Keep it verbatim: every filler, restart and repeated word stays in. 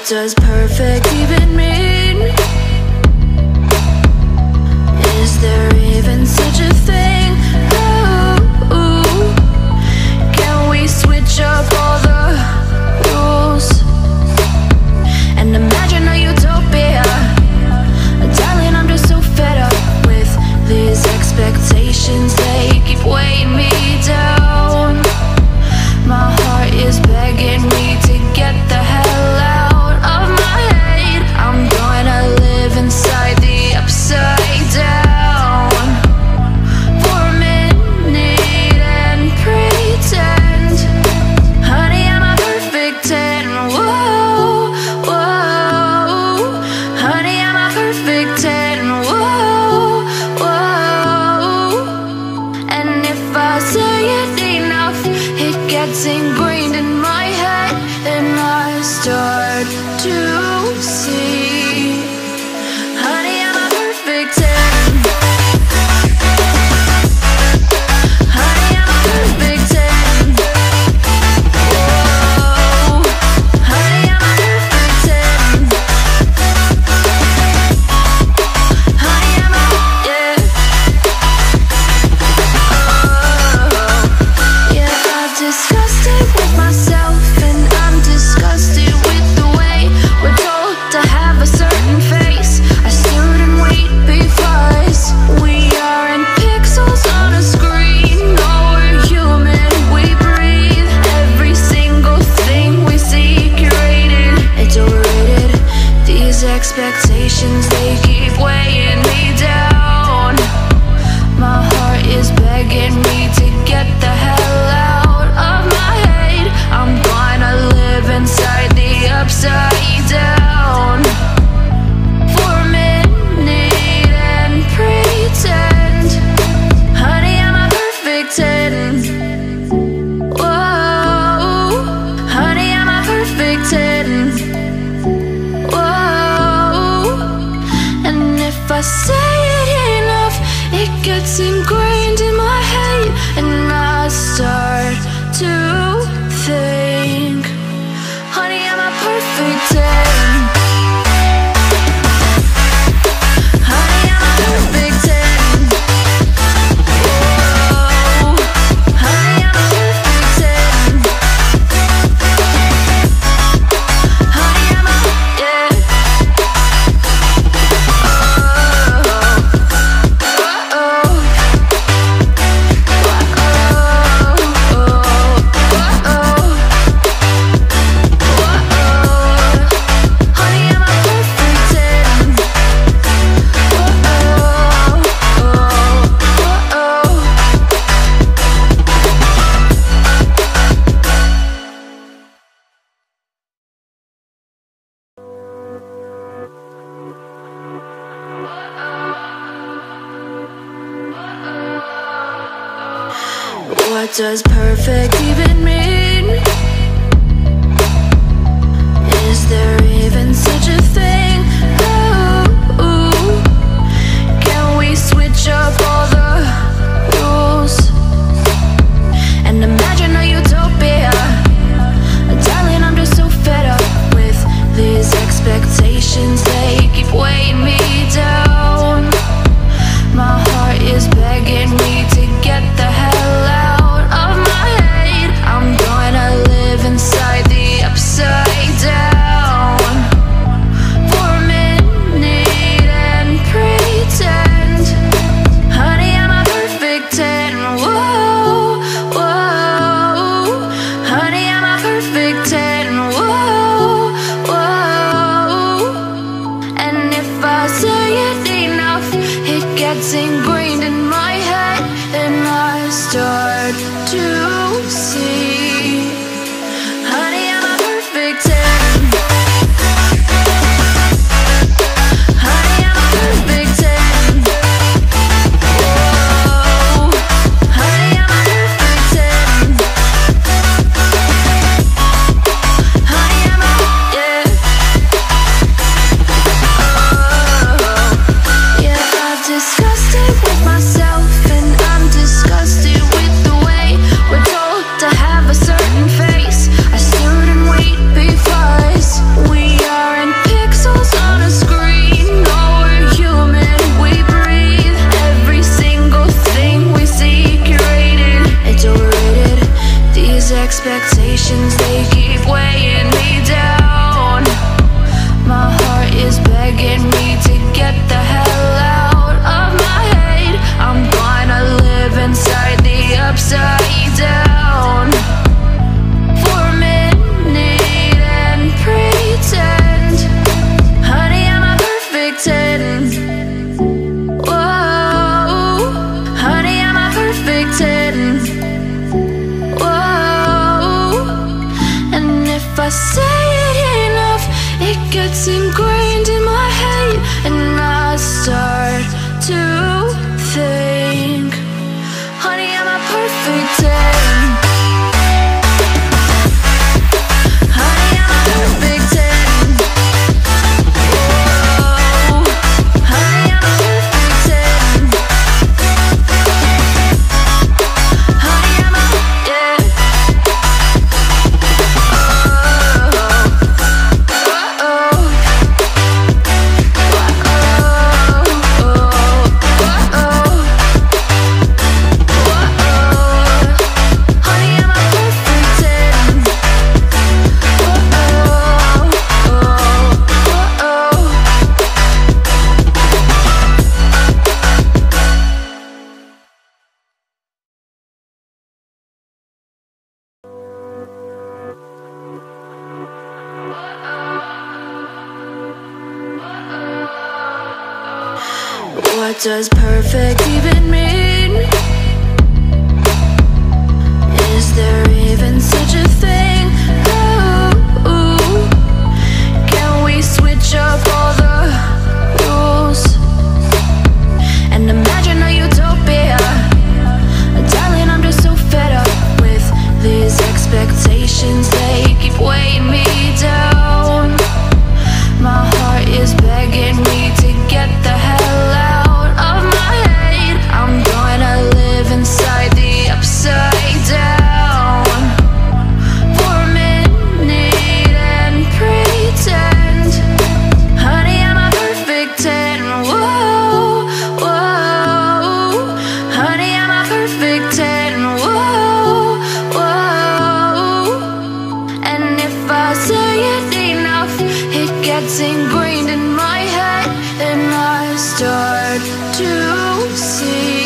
What does perfect even mean? Is there even such a thing? Ooh, can we switch up all the rules and imagine a utopia? Darling, I'm just so fed up with these expectations. They keep weighing me down. My heart is begging me to get the hell out of my head. I'm gonna live inside the upside down for a minute and pretend, honey, I'm a perfect ten. Whoa, whoa, honey, I'm a perfect ten. Whoa, whoa, and if I say it enough, it gets ingrained in my head, and I start to see, honey, I'm a perfect ten. Honey, I'm a perfect ten. Whoa, honey, I'm a perfect ten. Honey, I'm a, yeah. Oh, yeah, I've discussed it with myself, and I'm disgusted with the way we're told to have a certain face, a certain weight, because we aren't pixels on a screen. No, we're human, we breathe. Every single thing we see curated, it's overrated. These expectations, they keep weighing me down. My heart is begging me to get the hell out of my head. I'm gonna live inside the upside down for a minute and pretend, honey, I'm a perfect ten. Whoa, honey, I'm a perfect ten. Whoa, and if I say it enough, it gets ingrained in my head, and I start to think, honey, I'm a perfect ten. Honey, I'm a perfect ten. Whoa, honey, I'm a perfect ten. Honey, I'm a, yeah. What does perfect even mean? Is there even such a thing? Ooh, can we switch up all the rules and imagine a utopia? Darling, I'm just so fed up with these expectations. They keep weighing me down. My heart is begging me to get the hell out of my head. I'm gonna live inside the upside down for a minute and pretend, honey, I'm a perfect ten. Whoa, whoa, honey, I'm a perfect ten. Whoa, whoa, and if I say it enough, it gets ingrained in my head, and I start to see, honey, I'm a perfect ten. Honey, I'm a perfect ten. Whoa, honey, I'm a perfect ten. Honey, I'm a, yeah. Oh, yeah, I've discussed it with myself, and I'm disgusted with the way we're told to have a expectations, they keep weighing me down. My heart is begging me to get the hell out of my head. I'm gonna live inside the upside down for a minute and pretend, honey, I'm a perfect ten. Whoa, honey, I'm a perfect ten. Whoa, and if I say it enough, it gets ingrained in my head, and I start to think, honey, I'm a perfect ten. Honey, I'm a perfect ten. Whoa, honey, I'm a perfect ten. Honey, I'm a, yeah. What does perfect even mean? Is there even such a thing? Ooh, can we switch up all the rules and imagine a utopia? Darling, I'm just so fed up with these expectations, they keep weighing me down. My heart is begging me to get the hell out of my head. I'm gonna live inside the upside down for a minute and pretend, honey, I'm a perfect ten. Whoa, whoa, honey, I'm a perfect ten. Whoa, whoa, and if I say it enough, it gets ingrained in my head, and I start to see